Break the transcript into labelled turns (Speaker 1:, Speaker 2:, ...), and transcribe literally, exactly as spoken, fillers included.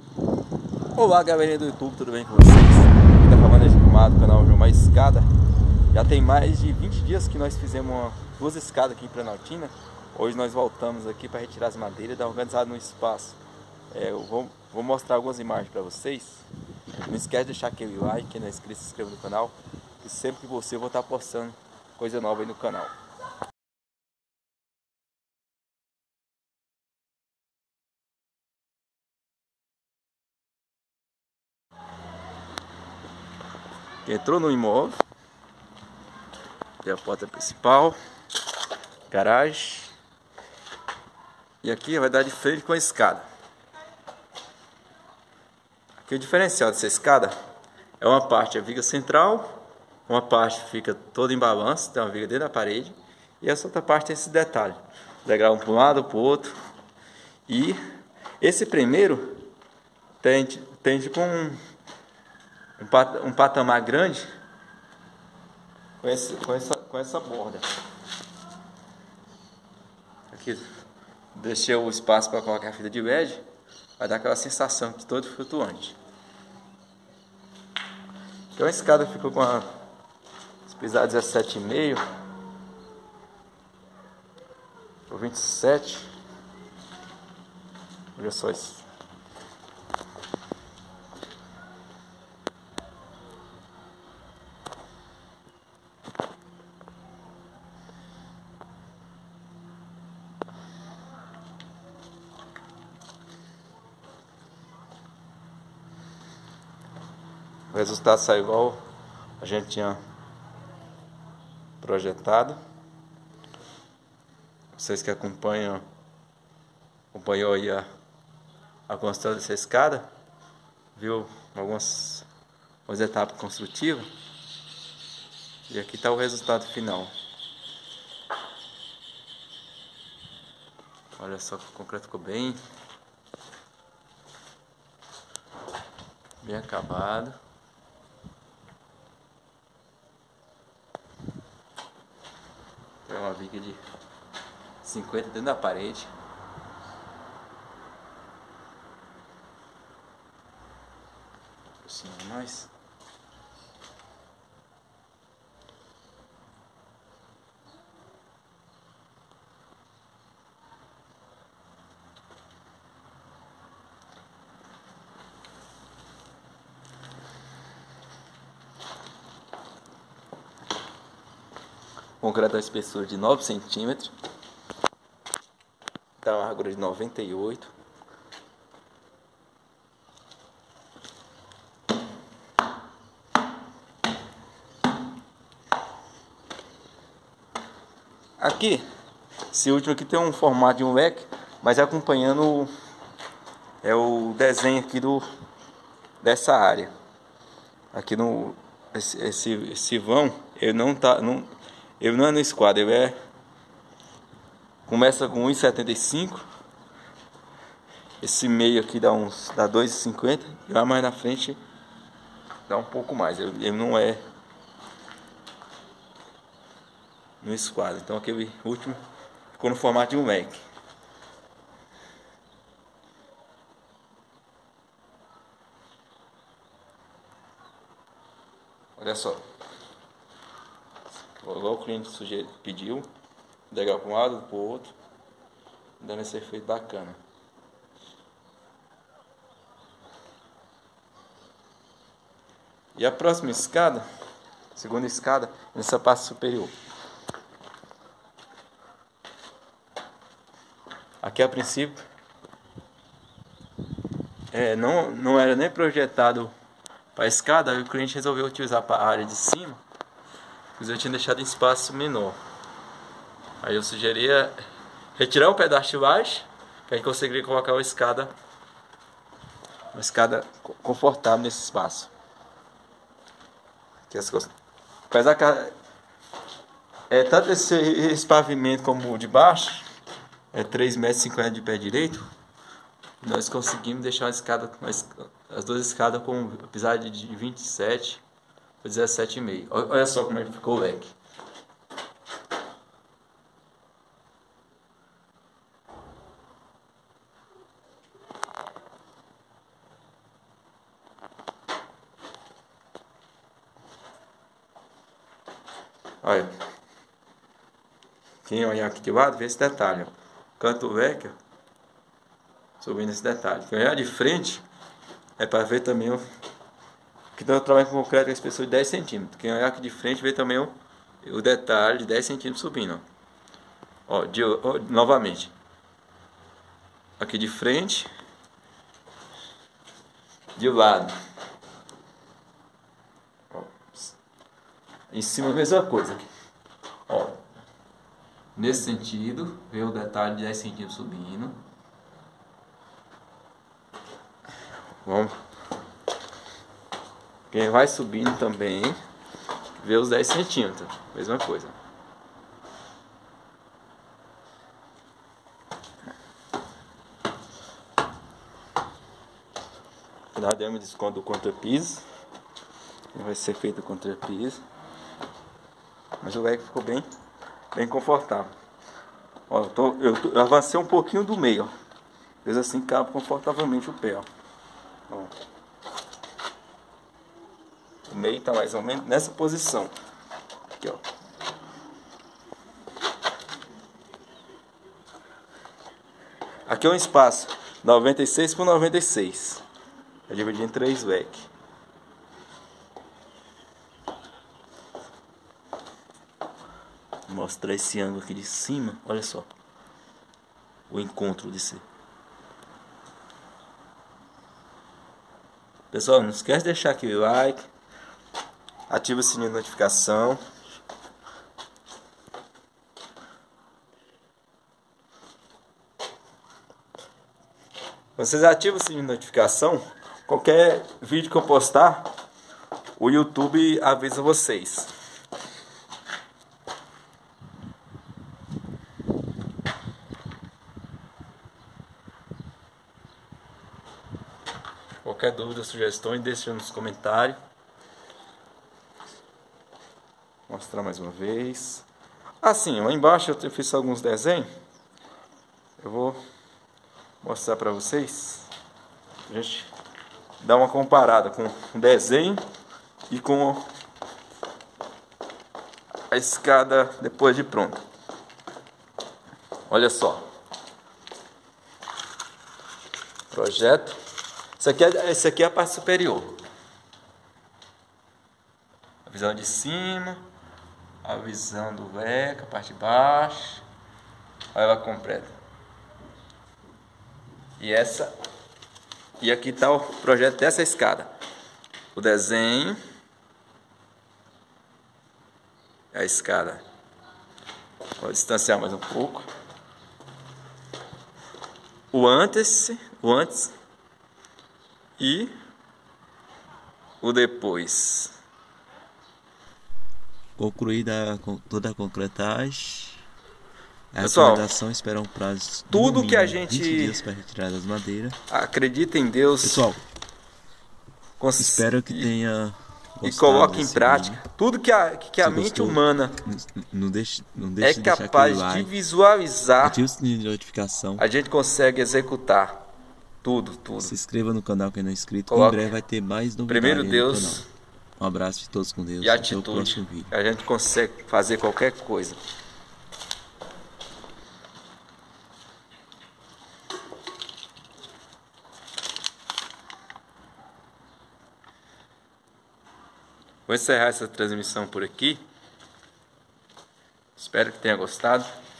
Speaker 1: Olá galerinha do YouTube, tudo bem com vocês? Aqui tá falando é Gilmar do canal Gilmar Escada. Já tem mais de vinte dias que nós fizemos uma, duas escadas aqui em Planaltina. Hoje nós voltamos aqui para retirar as madeiras e dar organizado no espaço. É, eu vou, vou mostrar algumas imagens para vocês. Não esquece de deixar aquele like, quem não é inscrito se inscreva no canal, que sempre que você eu vou estar postando coisa nova aí no canal. Entrou no imóvel, tem a porta principal, garagem, e aqui vai dar de frente com a escada. Aqui o diferencial dessa escada é uma parte a viga central, uma parte fica toda em balanço, tem uma viga dentro da parede, e essa outra parte tem esse detalhe, degrau um para um lado, para o outro. E esse primeiro tem, tem tipo um um patamar grande com, esse, com, essa, com essa borda. Aqui deixei o espaço para colocar a fita de LED, vai dar aquela sensação de todo flutuante. Então a escada ficou com a pisada dezessete e meio por vinte e sete. Olha só isso. O resultado saiu igual a gente tinha projetado. Vocês que acompanham acompanhou aí a, a construção dessa escada, viu algumas, algumas etapas construtivas, e aqui está o resultado final. Olha só que o concreto ficou bem bem acabado. Tem uma viga de cinquenta dentro da parede. Assim, mais. Concreto a espessura de nove centímetros, da largura de noventa e oito. Aqui, esse último aqui tem um formato de um leque, mas acompanhando o, é o desenho aqui do dessa área. Aqui no esse, esse, esse vão, ele não tá não, ele não é no esquadro, ele é começa com um e setenta e cinco. Esse meio aqui dá uns dá dois e cinquenta e lá mais na frente dá um pouco mais. Ele, ele não é no esquadro. Então aquele último ficou no formato de um leque. Olha só. Igual o cliente sugeriu, pediu, degrau para um lado, para o outro, dando esse efeito bacana. E a próxima escada, segunda escada, nessa parte superior. Aqui a princípio é, não, não era nem projetado para a escada, aí o cliente resolveu utilizar para a área de cima, pois eu tinha deixado em espaço menor. Aí eu sugeria retirar o pedaço de baixo, que a gente conseguiria colocar uma escada, uma escada confortável nesse espaço. Aqui as coisas. Apesar que é, tanto esse, esse pavimento como o de baixo é três metros e cinquenta de pé direito, nós conseguimos deixar a escada, as duas escadas com pisada de vinte e sete por dezessete e meio. Olha só como é que ficou o leque. Olha. Quem olhar aqui de lado, vê esse detalhe. Ó. Canto V E C, ó, subindo esse detalhe. Quem olhar de frente, é para ver também o... que eu trabalho com concreto com espessura de dez centímetros. Quem olhar aqui de frente, vê também o, o detalhe de dez centímetros subindo. Ó. Ó, de, ó, novamente. Aqui de frente. De lado. Ó. Em cima a mesma coisa. Ó. Nesse sentido, vê o detalhe de dez centímetros subindo. Vamos. Quem vai subindo também, vê os dez centímetros. Mesma coisa. Final de desconto do contrapiso. Vai ser feito o contrapiso. Mas o leque ficou bem, bem confortável. Ó, eu, tô, eu, tô, eu avancei um pouquinho do meio. Ó. Fez assim, cabe confortavelmente o pé. Ó. Ó. O meio está mais ou menos nessa posição. Aqui, ó. Aqui é um espaço noventa e seis por noventa e seis. É dividido em três leques. Vou mostrar esse ângulo aqui de cima. Olha só. O encontro desse. Pessoal, não esquece de deixar aqui o like. Ativa o sininho de notificação. Vocês ativam o sininho de notificação. Qualquer vídeo que eu postar, o YouTube avisa vocês. Qualquer dúvida, sugestões, deixe nos comentários. Vou mostrar mais uma vez. Assim, lá embaixo eu fiz alguns desenhos. Eu vou mostrar para vocês. A gente dá uma comparada com o desenho e com a escada depois de pronto. Olha só. Projeto. Isso aqui é, esse aqui é a parte superior. A visão de cima. A visão do V E C, a parte de baixo. Olha ela completa. E essa. E aqui está o projeto dessa escada. O desenho. A escada. Vou distanciar mais um pouco. O antes. O antes. E o depois.
Speaker 2: Concluída toda a concretagem, a
Speaker 1: Pessoal,
Speaker 2: documentação espera um prazo
Speaker 1: tudo
Speaker 2: de
Speaker 1: que a gente
Speaker 2: vinte dias para retirar das madeiras.
Speaker 1: Acredita em Deus.
Speaker 2: Pessoal,
Speaker 1: cons...
Speaker 2: espero que tenha
Speaker 1: e coloque em prática
Speaker 2: vídeo.
Speaker 1: tudo que a, que a mente
Speaker 2: gostou,
Speaker 1: humana
Speaker 2: não deixe, não deixe
Speaker 1: é
Speaker 2: de
Speaker 1: capaz de
Speaker 2: like,
Speaker 1: visualizar.
Speaker 2: ative o sininho de notificação.
Speaker 1: A gente consegue executar tudo, tudo.
Speaker 2: Se inscreva no canal quem não é inscrito.
Speaker 1: Coloque.
Speaker 2: Em breve vai ter mais novidades.
Speaker 1: Primeiro
Speaker 2: no
Speaker 1: Deus.
Speaker 2: canal. Um abraço de todos com Deus.
Speaker 1: E
Speaker 2: Até o
Speaker 1: atitude.
Speaker 2: próximo vídeo.
Speaker 1: A gente consegue fazer qualquer coisa. Vou encerrar essa transmissão por aqui. Espero que tenha gostado.